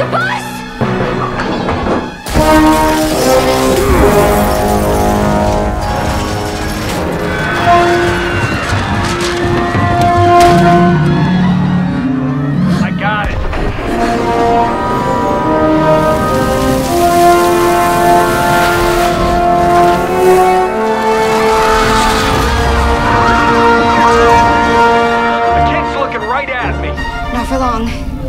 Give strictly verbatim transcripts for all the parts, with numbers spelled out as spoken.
The bus! I got it. The kid's looking right at me. Not for long.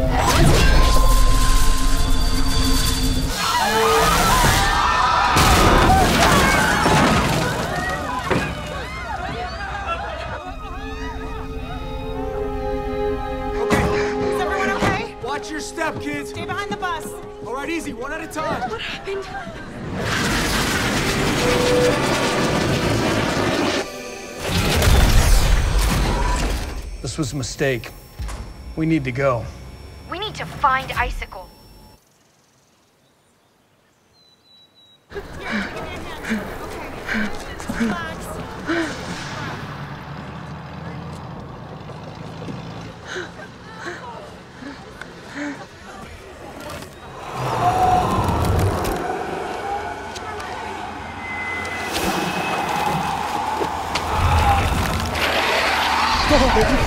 Watch your step, kids! Stay behind the bus! Alright, easy, one at a time! What happened? This was a mistake. We need to go. We need to find Icicle. Here, give me a hand. Okay. Relax. Go, baby!